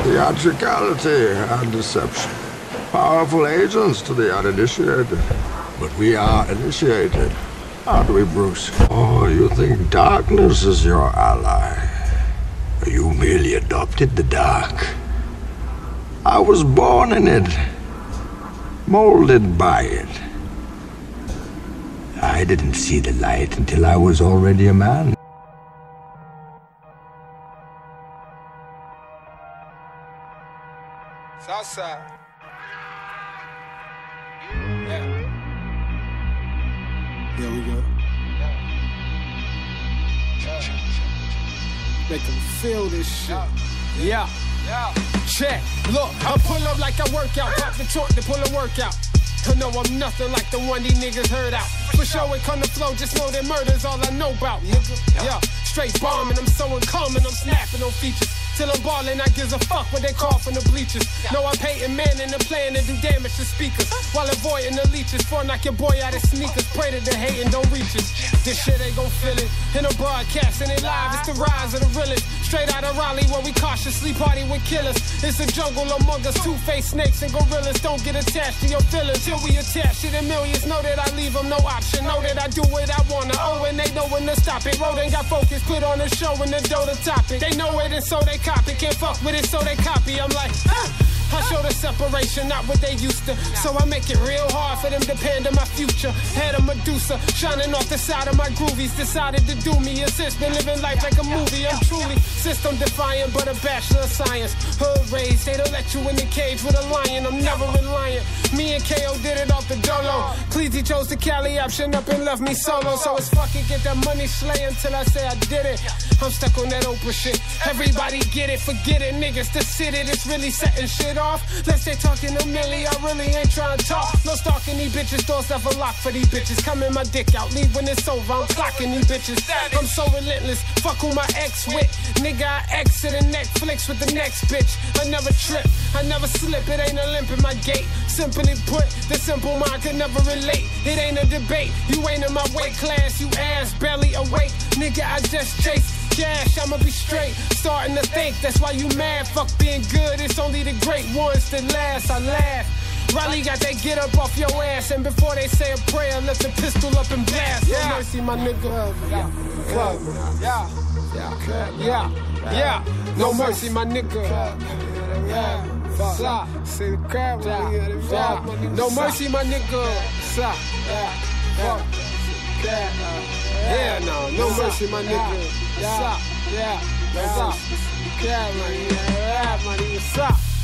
Theatricality and deception. Powerful agents to the uninitiated. But we are initiated, aren't we, Bruce? Oh, you think darkness is your ally? You merely adopted the dark. I was born in it, molded by it. I didn't see the light until I was already a man. Southside. Yeah. There we go. Make them feel this shit. Yeah. Check. Look, I pull up like I work out. Pop the trunk to pull a workout. I know I'm nothing like the one these niggas heard out. For sure it come to flow, just know that murder's all I know about. Yeah, straight bombing, I'm so uncommon, I'm snapping on features. Till I'm ballin', I gives a fuck what they call from the bleachers. No, I'm painting man in the plan to do damage to speakers. While avoiding the leeches, for knock your boy out his sneakers. Pray that the hating don't reach us. This shit ain't gon' feel it. In a broadcast and it live, it's the rise of the realest. Straight out of Raleigh where we cautiously party with killers. It's a jungle among us, two-faced snakes and gorillas. Don't get attached to your feelings. Till we attach to the millions, know that I leave them no option. Know that I do what I wanna. Oh, and they know when to stop it. Rodin got focus, put on a show and the dough to topic. They know it and so they copy. Can't fuck with it, so they copy. I'm like, I show the separation, not what they used to. So I make it real hard for them to pander my future. Had a Medusa shining off the side of my groovies. Decided to do me assist. Been living life like a movie. I'm truly system defiant, but a bachelor of science. Hood raised, they don't let you in the cage with a lion. I'm never reliant. Me and KO did it off the dolo. Cleezy chose the Cali option up and left me solo. So it's fucking get that money slay until I say I did it. I'm stuck on that Oprah shit. Everybody get it, forget it, niggas. The city that's really setting shit off. Let's say talking to Millie, I really ain't trying to talk. No stalking these bitches, doors never locked for these bitches. Coming my dick out, leave when it's over. I'm clocking these bitches. I'm so relentless. Fuck who my ex with. Nigga, I exit and Netflix with the next bitch. I never trip, I never slip. It ain't a limp in my gate. Simply put, the simple mind could never relate. It ain't a debate. You ain't in my weight class, you ass barely awake. Nigga, I just chase cash, I'ma be straight. Starting to think, that's why you mad. Fuck being good, it's only the great ones that last. I laugh. Riley got that get up off your ass, and before they say a prayer, lift the pistol up and blast. No mercy, my nigga. Yeah. No mercy, my nigga. No mercy, my nigga. Yeah, no mercy, my nigga. Yeah.